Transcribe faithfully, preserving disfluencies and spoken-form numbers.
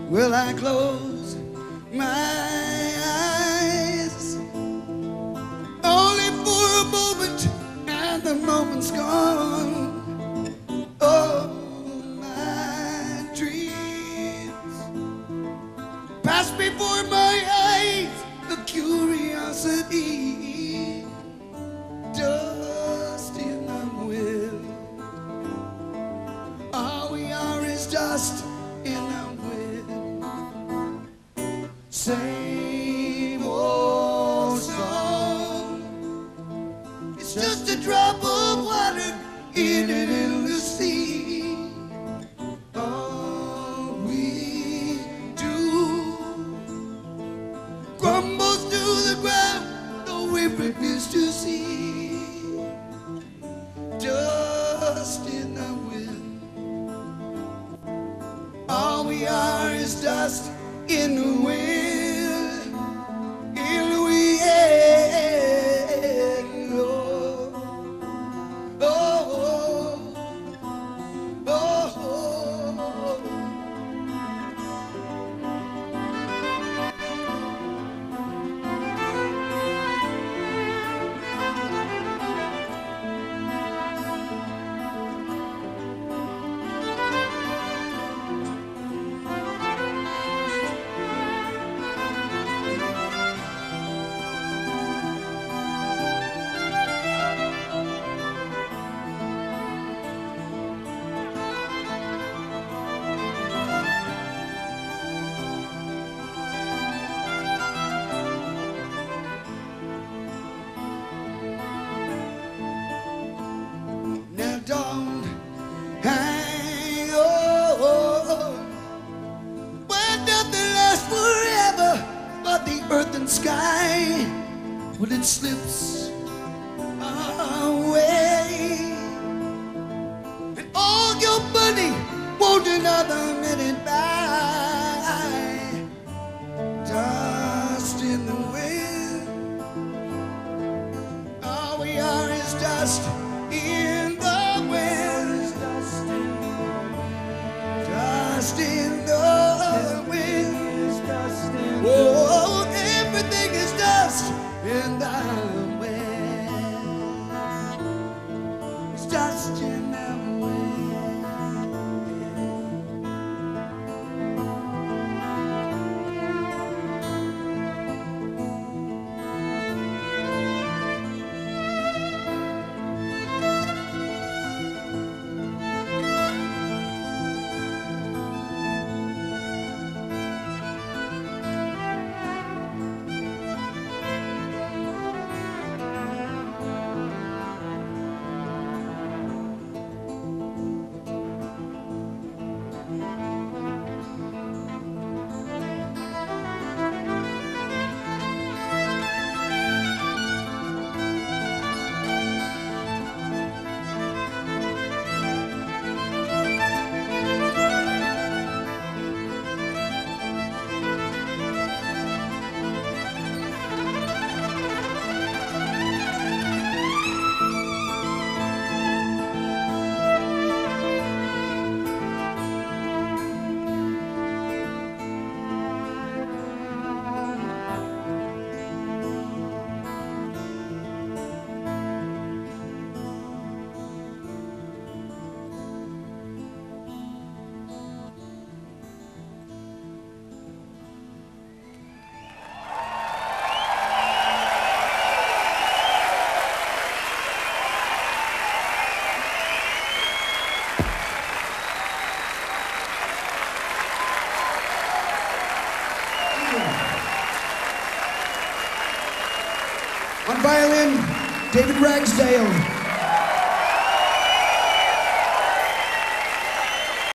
Will I close my eyes only for a moment, and the moment's gone? Oh, my dreams pass before my eyes, the curiosity, dust in the wind. All we are is dust in the same old song. It's just a drop of water in an endless sea. All we do crumbles to the ground, though we refuse to see. Dust in the wind. All we are is dust in the wind. Don't hang on, where nothing lasts forever but the earth and sky. When it slips away, and all your money won't another minute buy. Dust in the wind. All we are is dust in the dust in the wind. Oh, everything is dust in the wind. It's dust in the wind. On violin, David Ragsdale.